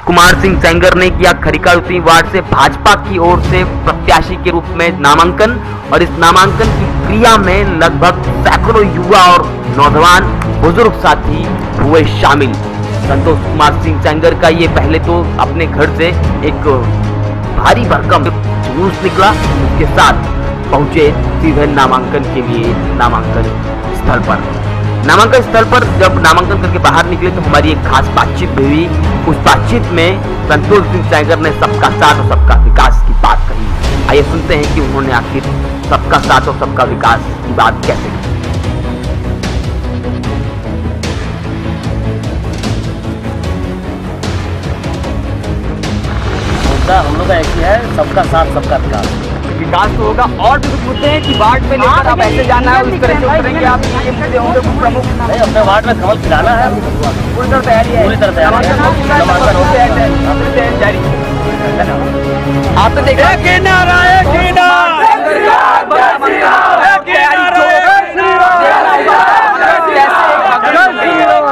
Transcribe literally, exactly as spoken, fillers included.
कुमार सिंह सेंगर ने किया खरीका उसी वार्ड से भाजपा की ओर से प्रत्याशी के रूप में नामांकन, और इस नामांकन की क्रिया में लगभग सैकड़ों युवा और नौजवान बुजुर्ग साथी हुए शामिल। संतोष कुमार सिंह सेंगर का ये पहले तो अपने घर से एक भारी भरकम जुलूस निकला, उसके साथ पहुंचे सीधे नामांकन के लिए नामांकन स्थल पर। नामांकन स्थल पर जब नामांकन करके बाहर निकले तो हमारी एक खास बातचीत भी हुई। उस बातचीत में संतोष सिंह सेंगर ने सबका साथ और सबका विकास की बात कही। आइए सुनते हैं कि उन्होंने आखिर सबका साथ और सबका विकास की बात कैसे की। हम लोग का एक ही है, सबका साथ सबका विकास। विकास तो होगा, और भी कुछ मुद्दे हैं कि वार्ड में लेकर आप ऐसे जाना है, उस तरह से उतरेंगे आप, ये मुद्दे होंगे कुछ प्रमुख? नहीं, अपने वार्ड में कमल खिलाना है, पूरी तरह तैयारी है, पूरी तरह तैयारी है। आप तो देख रहे हैं